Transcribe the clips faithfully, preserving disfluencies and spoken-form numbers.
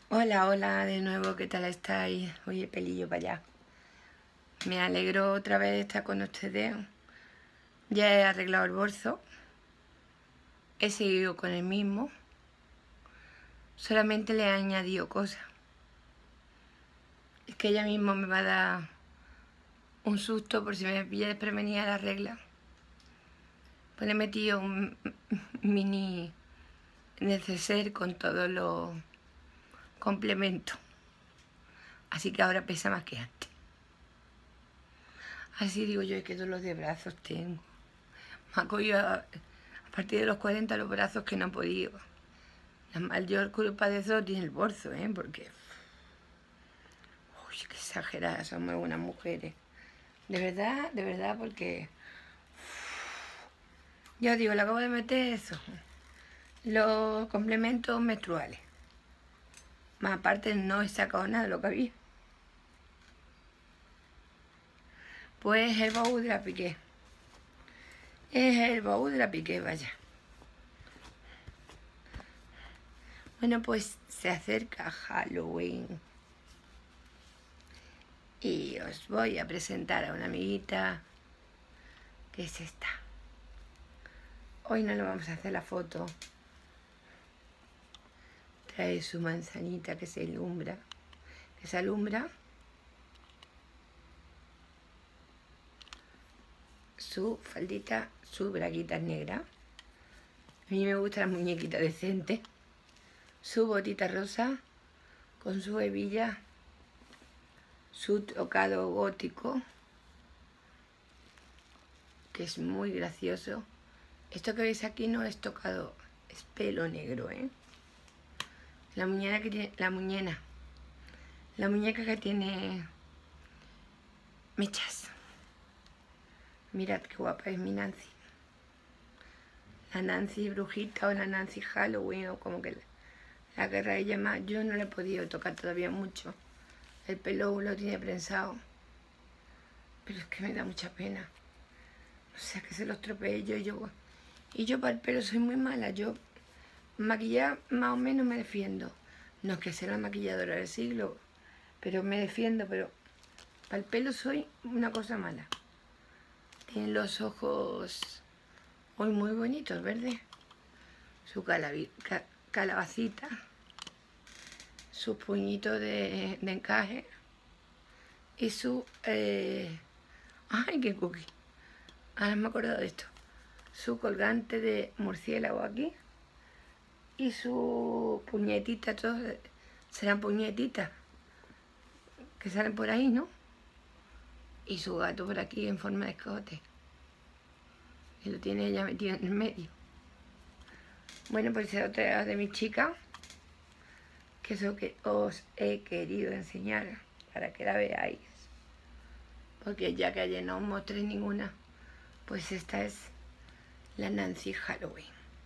Hola, hola de nuevo, ¿qué tal estáis? Oye, pelillo para allá. Me alegro otra vez de estar con ustedes. Ya he arreglado el bolso. He seguido con el mismo. Solamente le he añadido cosas. Es que ella mismo me va a dar un susto por si me pilla desprevenida la regla. Pues le he metido un mini neceser con todos los complementos. Así que ahora pesa más que antes. Así digo yo, que dolor de brazos tengo. Me ha cogido a, a partir de los cuarenta los brazos que no he podido. La mayor culpa de eso tiene el bolso, ¿eh? Porque... Uy, qué exageradas somos algunas mujeres. De verdad, de verdad, porque... Ya os digo, le acabo de meter eso. Los complementos menstruales. Más aparte no he sacado nada de lo que había. Pues el baúl de la piqué. Es el baúl de la piqué, vaya. Bueno, pues se acerca Halloween. Y os voy a presentar a una amiguita, que es esta. Hoy no le vamos a hacer la foto. Trae su manzanita que se alumbra. Que se alumbra. Su faldita, su braguita negra. A mí me gusta la muñequita decente. Su botita rosa con su hebilla. Su tocado gótico, que es muy gracioso. Esto que veis aquí no es tocado, es pelo negro, ¿eh? La muñeca que tiene, la muñena, la muñeca que tiene mechas. Mirad qué guapa es mi Nancy. La Nancy brujita o la Nancy Halloween o como que la, la querráis llamar. Yo no le he podido tocar todavía mucho. El pelo lo tiene prensado. Pero es que me da mucha pena. O sea, que se lo estropee yo y yo. Y yo para el pelo soy muy mala. Yo maquillar más o menos me defiendo. No es que sea la maquilladora del siglo, pero me defiendo. Pero para el pelo soy una cosa mala. Tiene los ojos hoy muy bonitos, ¿verde? Su calabi, ca, calabacita. Sus puñitos de, de encaje. Y su... Eh, ¡Ay, qué cookie! Ahora me he acordado de esto. Su colgante de murciélago aquí. Y su puñetita, todos serán puñetitas que salen por ahí, ¿no? Y su gato por aquí en forma de escote. Y lo tiene ella metido en el medio. Bueno, pues es otra de mis chicas, que es lo que os he querido enseñar para que la veáis. Porque ya que ayer no os mostré ninguna, pues esta es la Nancy Halloween.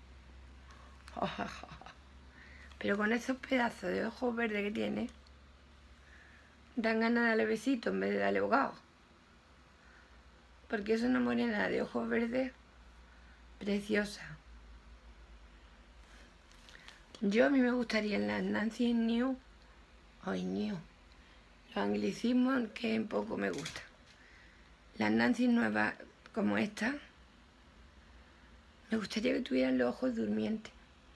Pero con esos pedazos de ojos verdes que tiene, dan ganas de darle besito en vez de darle bocado. Porque es una morena de ojos verdes preciosa. Yo a mí me gustaría en las Nancy New, ay New, los anglicismos que un poco me gustan. Las Nancy nuevas como esta, me gustaría que tuvieran los ojos durmientes.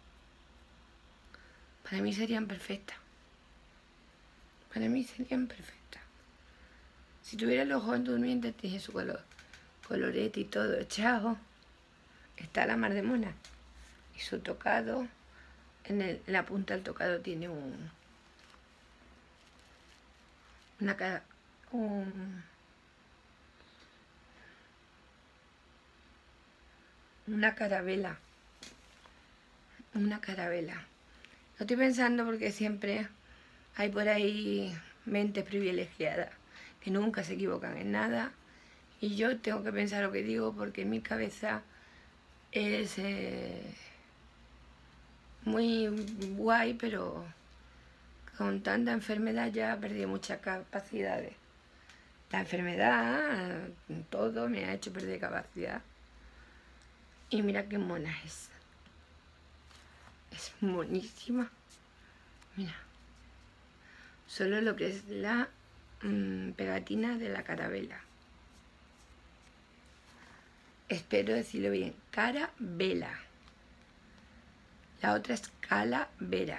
Para mí serían perfectas. Para mí serían perfectas. Si tuviera los ojos durmientes, tiene su color, colorete y todo echado. Está la mar de mona. Y su tocado, en, el, en la punta del tocado tiene un... Una cara... Un, una carabela. Una carabela. Lo estoy pensando porque siempre hay por ahí mentes privilegiadas que nunca se equivocan en nada. Y yo tengo que pensar lo que digo porque en mi cabeza es eh, muy guay, pero con tanta enfermedad ya he perdido muchas capacidades. La enfermedad, todo me ha hecho perder capacidad. Y mira qué mona es. Es monísima. Mira. solo lo que es la mmm, pegatina de la carabela. Espero decirlo bien, carabela. La otra es calavera.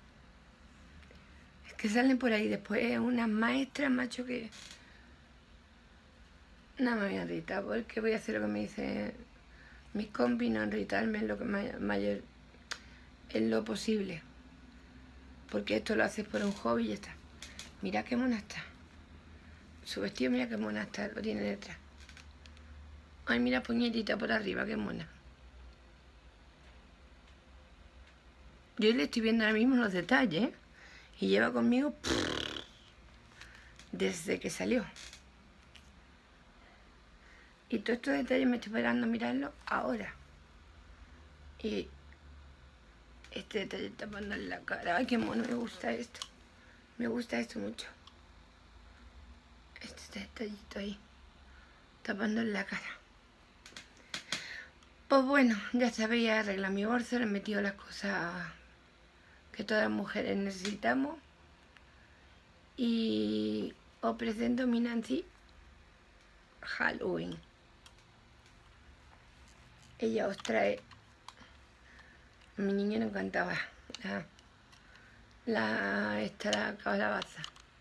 Es que salen por ahí después unas maestras, macho, que... No me voy a irritar porque voy a hacer lo que me dicen mis compis, no irritarme en lo que mayor, en lo posible. Porque esto lo haces por un hobby y ya está. Mira qué mona está. Su vestido, mira qué mona está, lo tiene detrás. Ay, mira, puñetita por arriba, qué mona. Yo le estoy viendo ahora mismo los detalles, ¿eh? Y lleva conmigo pff, desde que salió. Y todos estos detalles me estoy esperando a mirarlos ahora. Y este detalle tapando en la cara. Ay, qué mono, me gusta esto. Me gusta esto mucho. Este detallito ahí, tapando en la cara. Pues bueno, ya sabéis, arregla mi bolso, le he metido las cosas que todas las mujeres necesitamos. Y os presento mi Nancy Halloween. Ella os trae... A mi niño le encantaba la, la, esta la calabaza.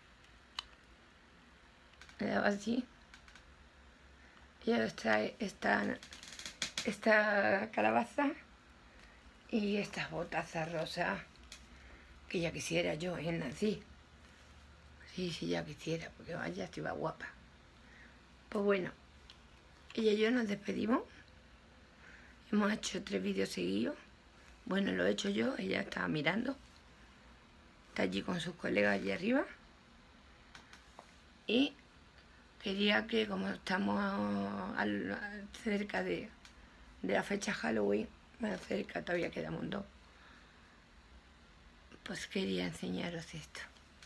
Le daba así. Ella os trae esta, esta calabaza y estas botazas rosas que ya quisiera yo en Nancy. Sí, sí, ya quisiera, porque vaya, estoy guapa. Pues bueno, ella y yo nos despedimos. Hemos hecho tres vídeos seguidos. Bueno, lo he hecho yo, ella estaba mirando. Está allí con sus colegas allí arriba. Y quería que, como estamos al, cerca de, de la fecha Halloween, más cerca, todavía queda un montón, pues quería enseñaros esto.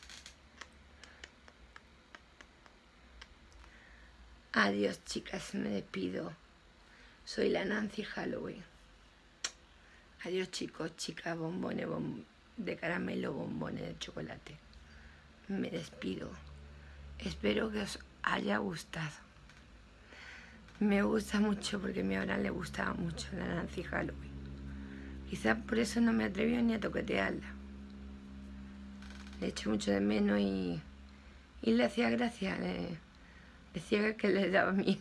Adiós, chicas, me despido. Soy la Nancy Halloween. Adiós, chicos, chicas, bombones bom de caramelo, bombones de chocolate. Me despido. Espero que os haya gustado. Me gusta mucho porque a mi Abraham le gustaba mucho la Nancy Halloween. Quizás por eso no me atreví ni a toquetearla. Le echo mucho de menos y, y le hacía gracia. Le, decía que le daba miedo.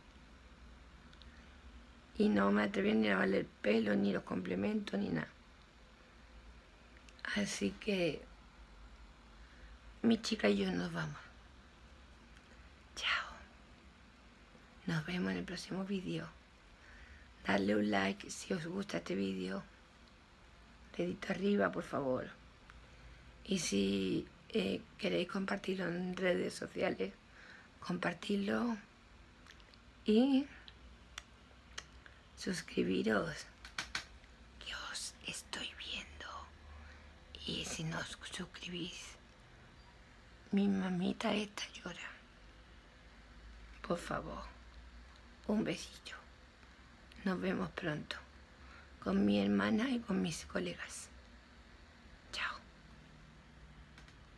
Y no me atreví ni a lavarle el pelo, ni los complementos, ni nada. Así que mi chica y yo nos vamos. Chao. Nos vemos en el próximo vídeo. Darle un like si os gusta este vídeo. Dedito arriba, por favor. Y si eh, queréis compartirlo en redes sociales, compartirlo. Y suscribiros, que os estoy viendo. Y si no os suscribís, mi mamita esta llora. Por favor, un besillo. Nos vemos pronto con mi hermana y con mis colegas.